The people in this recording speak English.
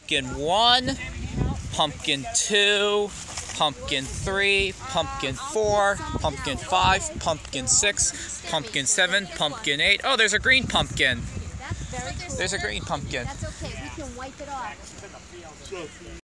pumpkin 1, pumpkin 2, pumpkin 3, pumpkin 4, pumpkin 5, pumpkin 6, pumpkin 7, pumpkin 8. Oh, there's a green pumpkin. There's a green pumpkin. That's okay. We can wipe it off.